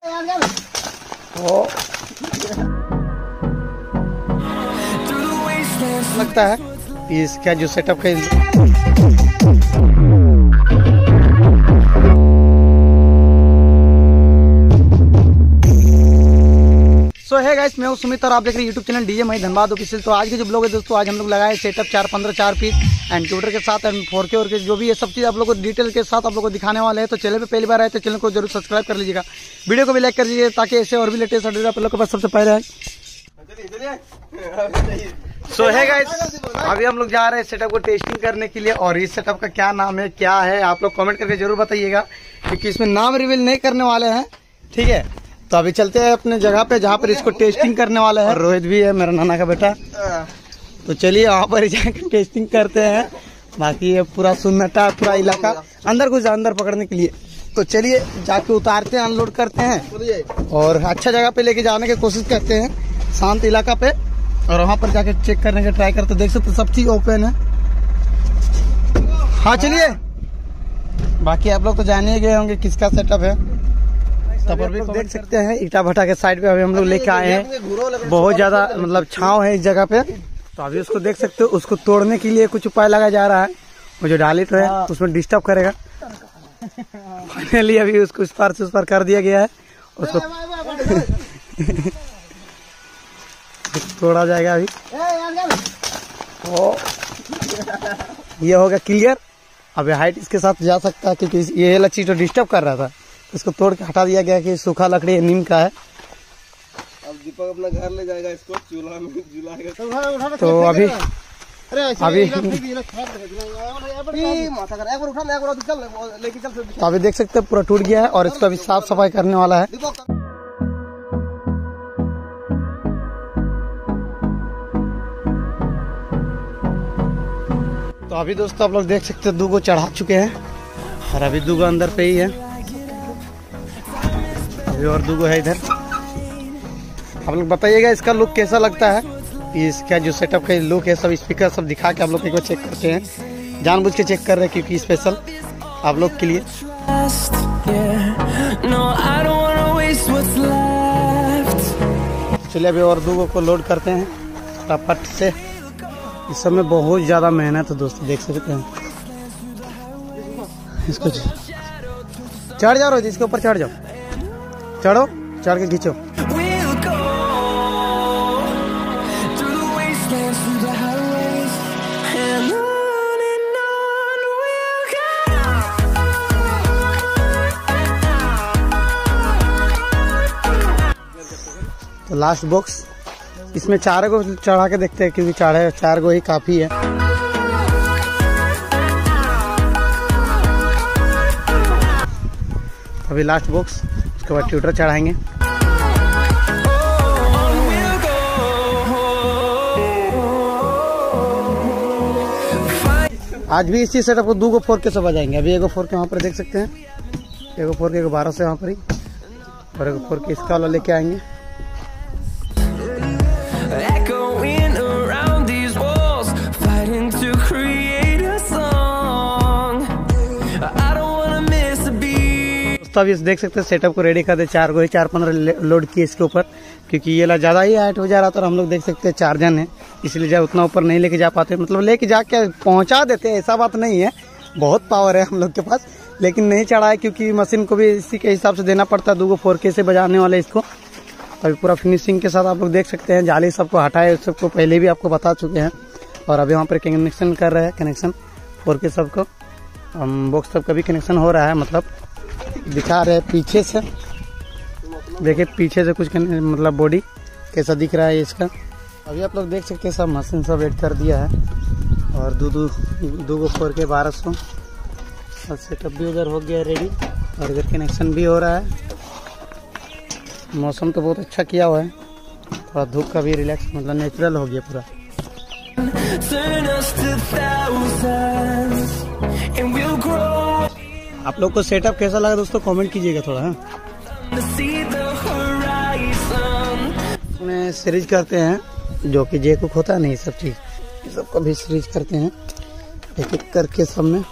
लगता है इसका जो सेटअप का सो है गाइस, मैं हूं सुमित और आप देख रहे हैं यूट्यूब चैनल डीजे मई धनबाद ऑफिशियल। तो आज के जो ब्लॉग है दोस्तों, आज हम लोग लगाए सेटअप 4 पीस एंड ट्यूटर के साथ एंड 4K और के जो भी ये सब चीज़ आप लोग को डिटेल के साथ आप लोग को दिखाने वाले हैं। तो चैनल पे पहली बार आए तो चैनल को जरूर सब्सक्राइब कर लीजिएगा, वीडियो को भी लाइक कर लीजिए ताकि ऐसे और भी लेटेस्ट अपडेट आप लोग के पास सबसे पहले आए। सो है गाइस, अभी हम लोग जा रहे हैं सेटअप को टेस्टिंग करने के लिए और इस सेटअप का क्या नाम है, क्या है, आप लोग कमेंट करके जरूर बताइएगा क्योंकि इसमें नाम रिवील नहीं करने वाले हैं, ठीक है। तो अभी चलते हैं अपने जगह पे जहाँ पर इसको टेस्टिंग करने वाले हैं। रोहित भी है, मेरा नाना का बेटा। तो चलिए वहाँ पर जाकर टेस्टिंग करते हैं। बाकी ये पूरा सुन्नटा पूरा इलाका अंदर घुस अंदर पकड़ने के लिए। तो चलिए जाके उतारते हैं, अनलोड करते हैं और अच्छा जगह पे लेके जाने की कोशिश करते हैं, शांत इलाका पे, और वहाँ पर जाके चेक करने का ट्राई करते। देख सकते सब चीज ओपन है। हाँ चलिए, बाकी आप लोग तो जान ही गए होंगे किसका सेटअप है। तब पर भी देख सकते हैं ईटा भट्टा के साइड पे अभी हम लोग लेके आए हैं। बहुत ज्यादा मतलब छांव है इस जगह पे। तो अभी उसको देख सकते हो, उसको तोड़ने के लिए कुछ उपाय लगाया जा रहा है। वो जो डाली तो है उसमें डिस्टर्ब करेगा। फाइनली अभी उसको इस पार से उस पार कर दिया गया है, उसको तोड़ा जाएगा अभी। ये होगा क्लियर। अभी हाइट इसके साथ जा सकता है क्योंकि ये वाला चीज तो डिस्टर्ब कर रहा था, इसको तोड़ के हटा दिया गया कि सूखा लकड़ी नीम का है। अब दीपक अपना घर ले जाएगा, इसको चूल्हा में जलाएगा। तो अभी अभी देख सकते हैं पूरा टूट गया है और इसको अभी साफ सफाई करने वाला है। तो अभी दोस्तों आप लोग देख सकते हैं 2 को चढ़ा चुके हैं और अभी 2 अंदर पे ही है, अभी और 2 है इधर। आप लोग बताइएगा इसका लुक कैसा लगता है, इसका जो सेटअप का लुक है। सब स्पीकर सब दिखा के आप लोग एक बार चेक करते हैं, जानबूझ के चेक कर रहे हैं क्योंकि स्पेशल आप लोग के लिए। चलिए अभी और 2 को लोड करते हैं फटाफट से। इस सब में बहुत ज्यादा मेहनत है दोस्तों, देख सकते हैं। इसको चढ़ जाओ, इसके ऊपर चढ़ जाओ, चढ़ो, चढ़ के खींचो। तो लास्ट बॉक्स इसमें 4 को चढ़ा के देखते हैं क्योंकि 4 को ही काफी है। अभी लास्ट बॉक्स, उसके बाद ट्यूटर चढ़ाएंगे। आज भी इसी सेटअप को 2 को 4K से बजाएंगे। अभी 1 को 4K वहाँ पर देख सकते हैं, 1 को 4K 12 से वहाँ पर ही, और 1 को 4K इसका वाला लेके आएंगे। तो अभी देख सकते हैं सेटअप को रेडी कर दे। 4 को ही 4-15 लोड किए इसके ऊपर क्योंकि ये ला ज्यादा ही हाइट हो जा रहा था। और हम लोग देख सकते हैं 4 जन है, इसलिए जब उतना ऊपर नहीं लेके जा पाते, मतलब लेके जाके पहुंचा देते हैं, ऐसा बात नहीं है। बहुत पावर है हम लोग के पास, लेकिन नहीं चढ़ा है क्योंकि मशीन को भी इसी के हिसाब से देना पड़ता है। 2 को 4K से बजाने वाले इसको अभी पूरा फिनिशिंग के साथ आप लोग देख सकते हैं। जाली सबको हटाए, सबको पहले भी आपको बता चुके हैं। और अभी वहाँ पर कनेक्शन कर रहे हैं, कनेक्शन 4K सबको बॉक्स सब का भी कनेक्शन हो रहा है। मतलब दिखा रहे हैं पीछे से, देखिए पीछे से कुछ मतलब बॉडी कैसा दिख रहा है इसका। अभी आप लोग देख सकते हैं सब मशीन सब ऐड कर दिया है और 2 को 4K 1200 और सेटअप भी उधर हो गया रेडी और इधर कनेक्शन भी हो रहा है। मौसम तो बहुत अच्छा किया हुआ है, थोड़ा धूप का भी रिलैक्स मतलब नेचुरल हो गया पूरा। आप लोग को सेटअप कैसा लगा दोस्तों कमेंट कीजिएगा थोड़ा। इसमें सीरीज करते हैं जो कि जे कुक होता है, नहीं सब चीज सबको भी सीरीज करते हैं एक एक करके सब में।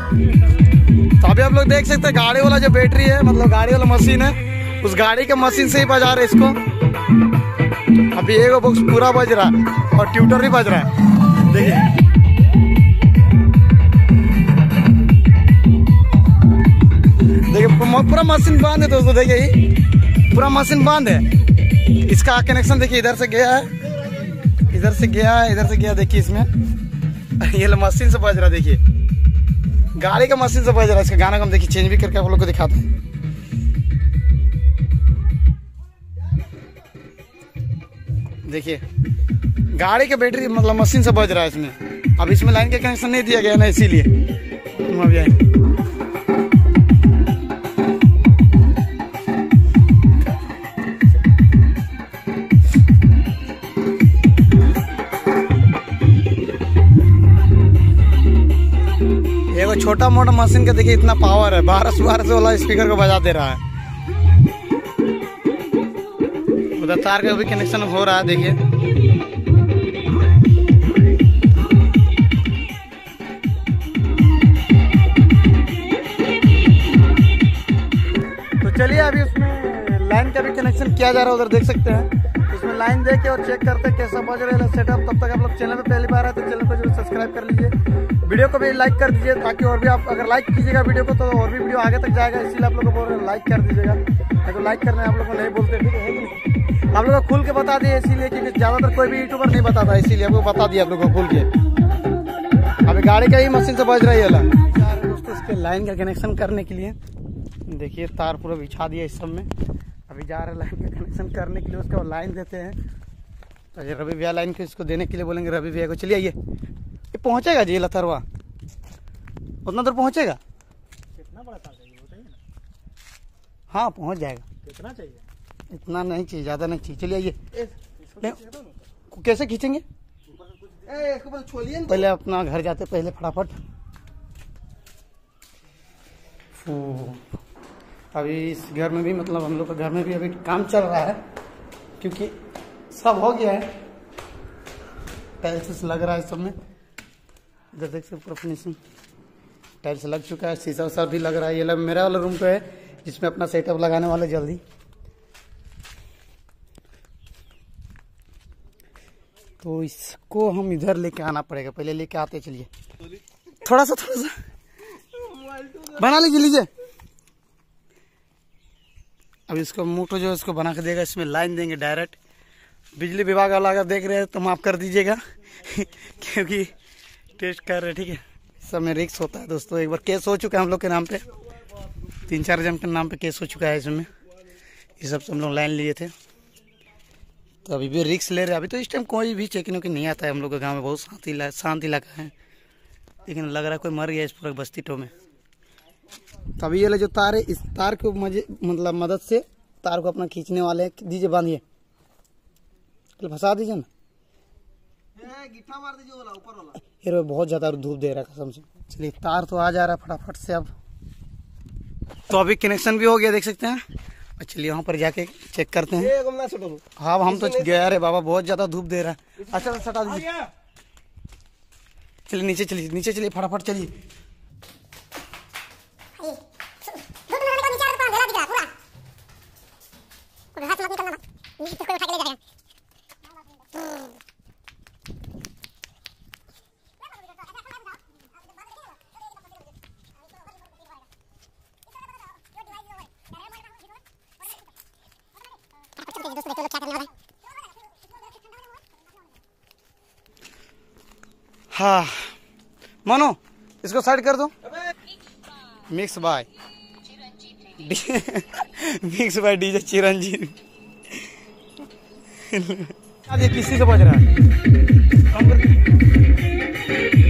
तो अभी आप लोग देख सकते हैं गाड़ी वाला जो बैटरी है, मतलब गाड़ी वाला मशीन है, उस गाड़ी के मशीन से ही बजा रहे इसको। अभी एक बॉक्स पूरा बज रहा है और ट्यूटर भी बज रहा है। देखिए पूरा मशीन बंद है दोस्तों। देखिए पूरा मशीन बंद है। इसका कनेक्शन देखिए, इधर से गया है, इधर से गया है, इधर से गया। देखिए इसमें ये मशीन से बज रहा है। देखिए गाड़ी का मशीन से बज रहा है। इसका गाना हम देखिए चेंज भी करके आप लोग को दिखाते हैं। देखिए गाड़ी का बैटरी मतलब मशीन से बज रहा है इसमें। अब इसमें लाइन का कनेक्शन नहीं दिया गया ना, इसीलिए हम अभी आए। छोटा मोटा मशीन का देखिए इतना पावर है, 1200 वाला स्पीकर को बजा दे रहा है। उधर तार का भी कनेक्शन हो रहा है। देखिए तो चलिए अभी उसमें लाइन का भी कनेक्शन किया जा रहा है। उधर देख सकते हैं, इसमें लाइन दे के और चेक करते हैं कैसा बज रहा है सेटअप। तब तक आप लोग चैनल पे पहली बार आए तो चैनल को जरूर सब्सक्राइब कर लीजिए, वीडियो को भी लाइक कर दीजिए, ताकि और भी आप अगर लाइक कीजिएगा वीडियो को तो और भी वीडियो आगे तक जाएगा। इसीलिए आप लोग को बोल रहे हैं लाइक कर दीजिएगा, नहीं तो लाइक करने आप लोग को नहीं बोलते, ठीक है कि नहीं। आप लोग को खुल के बता दिए इसीलिए क्योंकि ज़्यादातर कोई भी यूट्यूबर नहीं बताता, इसीलिए आपको बता दिया आप लोग को खुल के। अभी गाड़ी का ही मशीन से बज रही है दोस्तों। इसके लाइन का कनेक्शन करने के लिए देखिए तार पूरा बिछा दिया इस सब में। अभी जा रहे लाइन का कनेक्शन करने के लिए, उसका लाइन देते हैं। तो रवि भैया लाइन को इसको देने के लिए बोलेंगे रवि भैया को। चलिए आइए, ये पहुंचेगा जी लथरवा, उतना दूर पहुंचेगा? कितना बड़ा तार चाहिए बताइए ना। हाँ पहुंच जाएगा। कितना चाहिए? इतना नहीं चाहिए, ज़्यादा नहीं चाहिए। चलिए आइए। कैसे खींचेंगे? पहले अपना घर जाते पहले फटाफट। अभी इस घर में भी मतलब हम लोग का घर में भी अभी काम चल रहा है, क्योंकि सब हो गया है। टाइल्स लग रहा है सब में, इधर देख सकते पूरा फिनिशिंग टाइल्स लग चुका है। शीशा उसा भी लग रहा है। ये मेरा वाला रूम पे है जिसमें अपना सेटअप लगाने वाले जल्दी। तो इसको हम इधर लेके आना पड़ेगा, पहले लेके आते। चलिए थोड़ा सा बना लीजिए। अब इसको मोटो जो इसको बना के देगा, इसमें लाइन देंगे डायरेक्ट। बिजली विभाग वाला अगर देख रहे हैं तो माफ कर दीजिएगा क्योंकि टेस्ट कर रहे, ठीक है। सब में रिक्स होता है दोस्तों। एक बार केस हो चुका है हम लोग के नाम पे, 3-4 जन के नाम पे केस हो चुका है इसमें। ये सब हम लोग लाइन लिए थे, तो अभी भी रिक्स ले रहे हैं। अभी तो इस टाइम कोई भी चेकिंग नहीं आता है। हम लोग के गाँव में बहुत शांति इलाका है, लेकिन लग रहा है कोई मर गया इस पूरे बस्ती टो में। तो अभी ये जो तार है, इस तार को मतलब मदद से तार को अपना खींचने वाले हैं। दीजिए, बांधिए, फंसा दीजिए ना। गिट्ठा मार दीजिए वाला ऊपर वाला। ये बहुत ज्यादा धूप दे रहा है कसम से। चलिए तार तो आ जा रहा है फटाफट से। अब तो अभी कनेक्शन भी हो गया, देख सकते हैं। चलिए वहाँ पर जाके चेक करते हैं। हाँ हम तो गया रे बाबा, बहुत ज्यादा धूप दे रहा है। अच्छा सटा दीजिए। चलिए नीचे चलिए, नीचे चलिए फटाफट चलिए। हाँ मानो इसको साइड कर दो। Mix by DJ Chiranjeevi. किसी से बज रहा है।